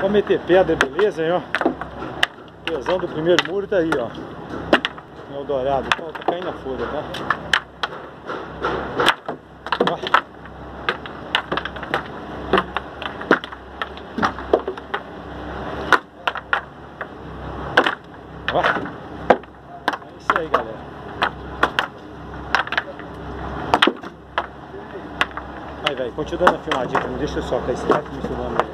Vou meter pedra, beleza, hein, ó. Pesão do primeiro muro tá aí, ó. É o dourado, tá caindo a folha, tá? Ó. Ó. É isso aí, galera. Vai, continua dando a filmadinha, não deixa eu só cair esse reto me filmando aí.